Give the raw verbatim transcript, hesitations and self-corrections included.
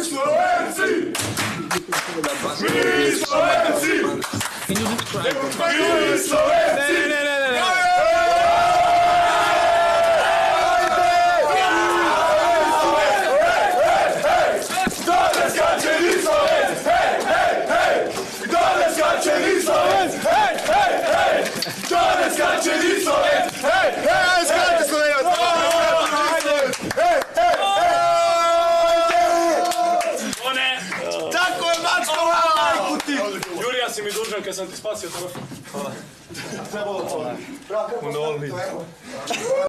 Slovenci! Mi Slovenci! Mi Slovenci! Ne, ne, ne, ne, ne. Dole skače mi Slovenci! Hej, hej, hej! Dole skače mi Slovenci! Hej, hej, hej! Dole skače mi Slovenci! Hej, hej, skače Slovenac! Hej, hej, hej! Tako je, mačko, majku ti! Jurija si mi dužan kad sam ti spasio trofej. Hvala. Trebalo to. U noli.